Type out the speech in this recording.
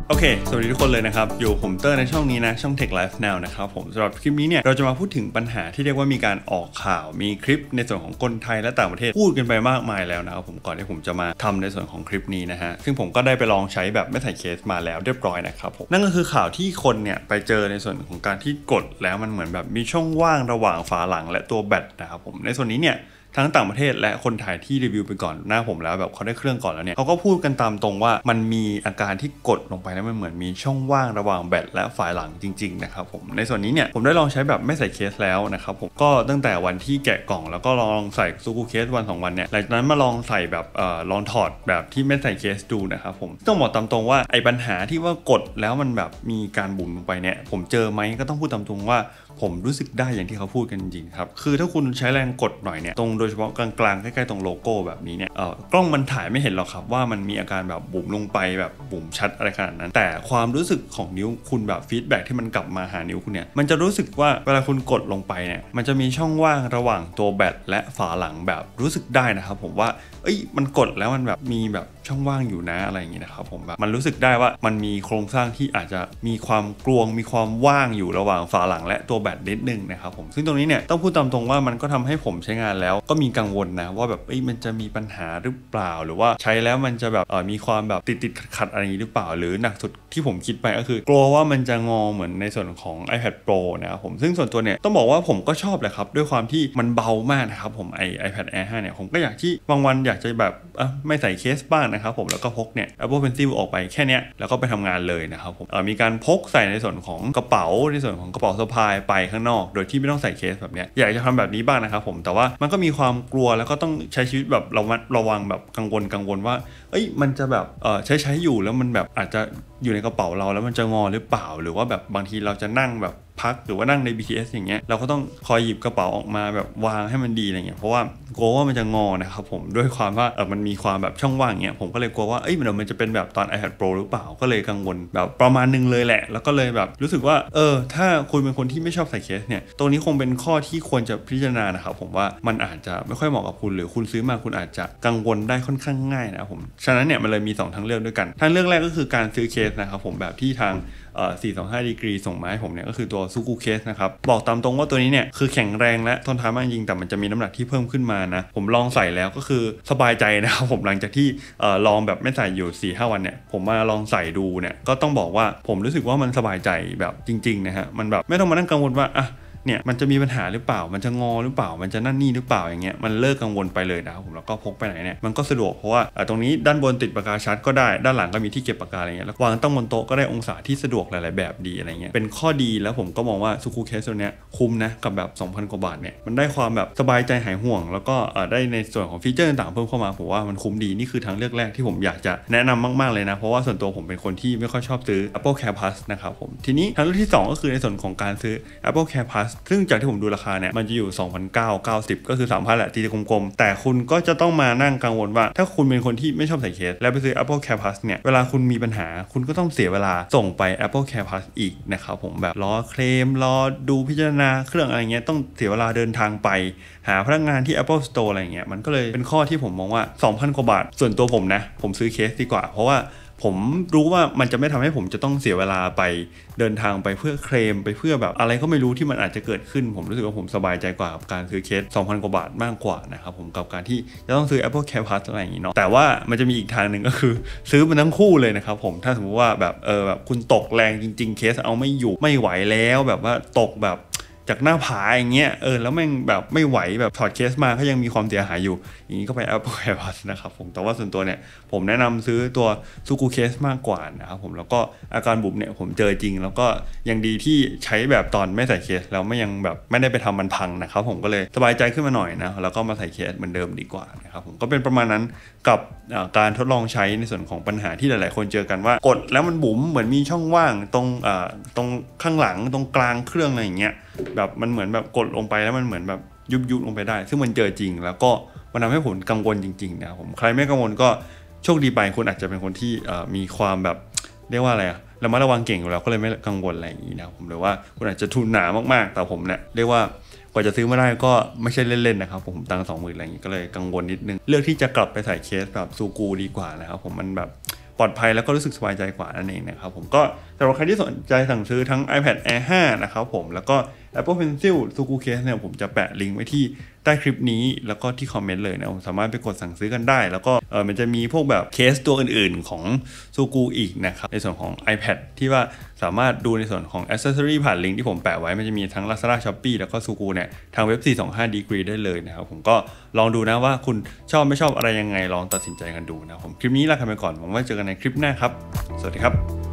โอเคสวัสดีทุกคนเลยนะครับอยู่ผมเตอร์ในช่องนี้นะช่อง Tech Life Now นะครับผมสำหรับคลิปนี้เนี่ยเราจะมาพูดถึงปัญหาที่เรียกว่ามีการออกข่าวมีคลิปในส่วนของคนไทยและต่างประเทศพูดกันไปมากมายแล้วนะครับผมก่อนที่ผมจะมาทำในส่วนของคลิปนี้นะฮะซึ่งผมก็ได้ไปลองใช้แบบไม่ใส่เคสมาแล้วเรียบร้อยนะครับผมนั่นก็คือข่าวที่คนเนี่ยไปเจอในส่วนของการที่กดแล้วมันเหมือนแบบมีช่องว่างระหว่างฝาหลังและตัวแบตนะครับผมในส่วนนี้เนี่ยทั้งต่างประเทศและคนไทยที่รีวิวไปก่อนหน้าผมแล้วแบบเขาได้เครื่องก่อนแล้วเนี่ยเขาก็พูดกันตามตรงว่ามันมีอาการที่กดลงไปแล้วมันเหมือนมีช่องว่างระหว่างแบตและฝาหลังจริงๆนะครับผมในส่วนนี้เนี่ยผมได้ลองใช้แบบไม่ใส่เคสแล้วนะครับผมก็ตั้งแต่วันที่แกะกล่องแล้วก็ลองใส่ซูกูเคสวัน2วันเนี่ยหลังจากนั้นมาลองใส่แบบลองถอดแบบที่ไม่ใส่เคสดูนะครับผมต้องบอกตามตรงว่าไอ้ปัญหาที่ว่ากดแล้วมันแบบมีการบุ๋มลงไปเนี่ยผมเจอไหมก็ต้องพูดตามตรงว่าผมรู้สึกได้อย่างที่เขาพูดกันจริงๆครับคือถ้าคุณใช้แรงกดหน่อยเนี่ยตรงโดยเฉพาะกลางๆใกล้ๆตรงโลโก้แบบนี้เนี่ยกล้องมันถ่ายไม่เห็นหรอกครับว่ามันมีอาการแบบบุ๋มลงไปแบบบุ๋มชัดอะไรขนาดนั้นแต่ความรู้สึกของนิ้วคุณแบบฟีดแบ็กที่มันกลับมาหานิ้วคุณเนี่ยมันจะรู้สึกว่าเวลาคุณกดลงไปเนี่ยมันจะมีช่องว่างระหว่างตัวแบตและฝาหลังแบบรู้สึกได้นะครับผมว่ามันกดแล้วมันแบบมีแบบช่องว่างอยู่นะอะไรอย่างงี้นะครับผมแบบมันรู้สึกได้ว่ามันมีโครงสร้างที่อาจจะมีความกลวงมีความว่างอยู่ระหว่างฝาหลังและตัวแบตนิดนึงนะครับผมซึ่งตรงนี้เนี่ยต้องพูดตามตรงว่ามันก็ทำให้ผมใช้งานแล้วก็มีกังวลนะว่าแบบมันจะมีปัญหาหรือเปล่าหรือว่าใช้แล้วมันจะแบบมีความแบบติดขัดอะไรอย่างนี้หรือเปล่าหรือหนักสุดที่ผมคิดไปก็คือกลัวว่ามันจะงอเหมือนในส่วนของ iPad Pro นะครับผมซึ่งส่วนตัวเนี่ยต้องบอกว่าผมก็ชอบแหละครับด้วยความที่มันเบามากนะครับผมiPad Air 5เนี่ยผมก็อยากที่บางวันอยากจะแบบไม่ใส่เคสบ้างนะครับผมแล้วก็พกเนี่ย Apple Pencil ออกไปแค่เนี้ยแล้วก็ไปทำงานเลยนะครับผมมีการพกใส่ในส่วนของกระเป๋าในส่วนของกระเป๋าสะพายไปข้างนอกโดยที่ไม่ต้องใส่เคสแบบเนี้ยอยากจะทำแบบนี้บ้างนะครับผมแต่ว่ามันก็มีความกลัวแล้วก็ต้องใช้ชีวิตแบบระวังแบบกังวลว่ามันจะแบบใช้อยู่แล้วมันแบบอาจจะอยู่ในกระเป๋าเราแล้วมันจะงอหรือเปล่าหรือว่าแบบบางทีเราจะนั่งแบบพักหรือว่านั่งใน BTS อย่างเงี้ยเราก็ต้องคอยหยิบกระเป๋าออกมาแบบวางให้มันดีอะไรเงี้ยเพราะว่ากลัวว่ามันจะงอนะครับผมด้วยความว่ามันมีความแบบช่องว่างเงี้ยผมก็เลยกลัวว่ามันจะเป็นแบบตอน iPad Pro หรือเปล่าก็เลยกังวลแบบประมาณนึงเลยแหละแล้วก็เลยแบบรู้สึกว่าถ้าคุณเป็นคนที่ไม่ชอบใส่เคสเนี่ยตรงนี้คงเป็นข้อที่ควรจะพิจารณานะครับผมว่ามันอาจจะไม่ค่อยเหมาะกับคุณหรือคุณซื้อมาคุณอาจจะกังวลได้ค่อนข้างง่ายนะครับผมฉะนั้นเนี่ยมันเลยมี2ทางเลือกด้วยกันทางเลือกแรกก็คือการซื้อเคสนะครับผมแบบที่ทาง425 ดีกรีส่งมาให้ผมเนี่ยก็คือตัวซูกูเคสนะครับบอกตามตรงว่าตัวนี้เนี่ยคือแข็งแรงและทนทานมากจริงแต่มันจะมีน้ำหนักที่เพิ่มขึ้นมานะผมลองใส่แล้วก็คือสบายใจนะครับผมหลังจากที่ลองแบบไม่ใส่อยู่ 4-5 วันเนี่ยผมมาลองใส่ดูเนี่ยก็ต้องบอกว่าผมรู้สึกว่ามันสบายใจแบบจริงๆนะฮะมันแบบไม่ต้องมานั่งกังวลว่าเนี่ยมันจะมีปัญหาหรือเปล่ามันจะงอหรือเปล่ามันจะนั่นนี่หรือเปล่าอย่างเงี้ยมันเลิกกังวลไปเลยนะครับผมแล้วก็พกไปไหนเนี่ยมันก็สะดวกเพราะว่าตรงนี้ด้านบนติดปากกาชาร์จก็ได้ด้านหลังก็มีที่เก็บปากกาอะไรเงี้ยแล้ววางตั้งบนโต๊ะก็ได้องศาที่สะดวกหลายๆแบบดีอะไรเงี้ยเป็นข้อดีแล้วผมก็มองว่าซูคูเคสตัวเนี้ยคุ้มนะกับแบบ 2,000 กว่าบาทเนี่ยมันได้ความแบบสบายใจหายห่วงแล้วก็ได้ในส่วนของฟีเจอร์ต่างๆเพิ่มเข้ามาผมว่ามันคุ้มดีนี่คือทางเลือกแรกที่ผมอยากจะแนะนำมากๆเลยนะเพราะว่าส่วนตัวผมเป็นคนที่ไม่ค่อยชอบซื้อ Apple Care Plus นะครับผมทีนี้ทางเลือกที่2ก็คือในส่วนของการซื้อ Apple Care Plus ซึ่งจากที่ผมดูราคาเนี่ยมันจะอยู่ 2,990 ก็คือ 3,000 แหละตีกลมๆแต่คุณก็จะต้องมานั่งกังวลว่าถ้าคุณเป็นคนที่ไม่ชอบใส่เคสแล้วไปซื้อ Apple Care Plus เนี่ยเวลาคุณมีปัญหาคุณก็ต้องเสียเวลาส่งไป Apple Care Plus อีกนะครับผมแบบรอเคลมรอดูพิจารณาเครื่องอะไรเงี้ยต้องเสียเวลาเดินทางไปหาพนักงานที่ Apple Store อะไรเงี้ยมันก็เลยเป็นข้อที่ผมมองว่า 2,000 กว่าบาทส่วนตัวผมนะผมซื้อเคสดีกว่าเพราะว่าผมรู้ว่ามันจะไม่ทำให้ผมจะต้องเสียเวลาไปเดินทางไปเพื่อเคลมไปเพื่อแบบอะไรก็ไม่รู้ที่มันอาจจะเกิดขึ้นผมรู้สึกว่าผมสบายใจกว่ากับการซื้อเคส 2,000 กว่าบาทมากกว่านะครับผมกับการที่จะต้องซื้อ Apple Care Plus อะไรอย่างนี้เนาะแต่ว่ามันจะมีอีกทางหนึ่งก็คือซื้อมันทั้งคู่เลยนะครับผมถ้าสมมติว่าแบบแบบคุณตกแรงจริงๆเคสเอาไม่อยู่ไม่ไหวแล้วแบบว่าตกแบบจากหน้าผาอย่างเงี้ยแล้วแม่งแบบไม่ไหวแบบถอดเคสมาก็ยังมีความเสียหายอยู่อย่างนี้ก็ไป Apple Care Plus นะครับผมแต่ว่าส่วนตัวเนี่ยผมแนะนำซื้อตัวซูกูเคสมากกว่านะครับผมแล้วก็อาการบุ๋มเนี่ยผมเจอจริงแล้วก็ยังดีที่ใช้แบบตอนไม่ใส่เคสแล้วไม่ได้ไปทำมันพังนะครับผมก็เลยสบายใจขึ้นมาหน่อยนะแล้วก็มาใส่เคสเหมือนเดิมดีกว่านะครับผมก็เป็นประมาณนั้นกับการทดลองใช้ในส่วนของปัญหาที่หลายๆคนเจอกันว่ากดแล้วมันบุ๋มเหมือนมีช่องว่างตรงข้างหลังตรงกลางเครื่องอะไรอย่างเงี้ยแบบมันเหมือนแบบกดลงไปแล้วมันเหมือนแบบยุบลงไปได้ซึ่งมันเจอจริงแล้วก็มันทำให้ผมกังวลจริงๆนะผมใครไม่กังวลก็โชคดีไปคุณอาจจะเป็นคนที่มีความแบบเรียกว่าอะไรระมัดระวังเก่งอยู่แล้วก็เลยไม่กังวลอะไรอย่างนี้นะผมหรือว่าคุณอาจจะทุนหนามากๆแต่ผมเนี่ยเรียกว่ากว่าจะซื้อมาได้ก็ไม่ใช่เล่นๆนะครับผมตังค์ 20,000 อะไรอย่างนี้ก็เลยกังวลนิดนึงเลือกที่จะกลับไปใส่เคสแบบซูกูดีกว่านะครับผมมันแบบปลอดภัยแล้วก็รู้สึกสบายใจกว่านั่นเองนะครับผมก็สำหรับใครที่สนใจสั่งซื้อทั้ง iPad Air 5 นะครับผมแล้วก็ Apple Pencil Suku Case เนี่ยผมจะแปะลิงก์ไว้ที่ใต้คลิปนี้แล้วก็ที่คอมเมนต์เลยนะผมสามารถไปกดสั่งซื้อกันได้แล้วก็มันจะมีพวกแบบเคสตัวอื่นๆของ Suku อีกนะครับในส่วนของ iPad ที่ว่าสามารถดูในส่วนของ Accessory ผ่านลิงก์ที่ผมแปะไว้มันจะมีทั้ง Lazada Shopee แล้วก็ Suku เนี่ยทางเว็บ425 Degree ได้เลยนะครับผมก็ลองดูนะว่าคุณชอบไม่ชอบอะไรยังไงลองตัดสินใจกันดูนะผมคลิปนี้ลาไปก่อนหวังว่าเจอกันในคลิปหน้าครับสวัสดีครับ